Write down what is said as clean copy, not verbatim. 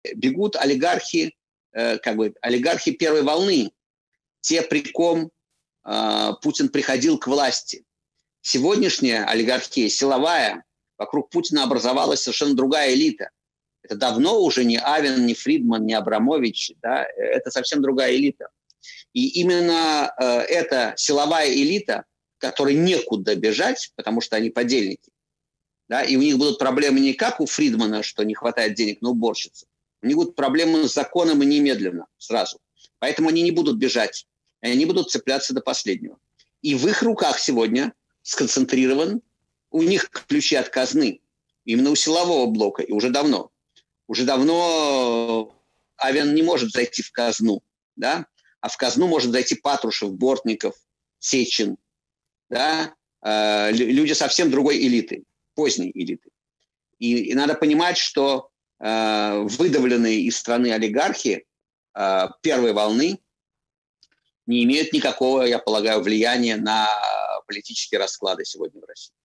бегут олигархи, олигархи первой волны, те, при ком Путин приходил к власти. Сегодняшняя олигархия силовая, вокруг Путина образовалась совершенно другая элита. Это давно уже не Авен, не Фридман, не Абрамович, да? Это совсем другая элита. И именно эта силовая элита, которой некуда бежать, потому что они подельники, да? И у них будут проблемы не как у Фридмана, что не хватает денег на уборщицу. У них будут проблемы с законом и немедленно, сразу. Поэтому они не будут бежать, они будут цепляться до последнего. И в их руках сегодня сконцентрирован, у них ключи от казны, именно у силового блока, и уже давно. Уже давно Авен не может зайти в казну, да? А в казну может зайти Патрушев, Бортников, Сечин, да? Люди совсем другой элиты, поздней элиты. И надо понимать, что выдавленные из страны олигархи первой волны не имеют никакого, я полагаю, влияния на политические расклады сегодня в России.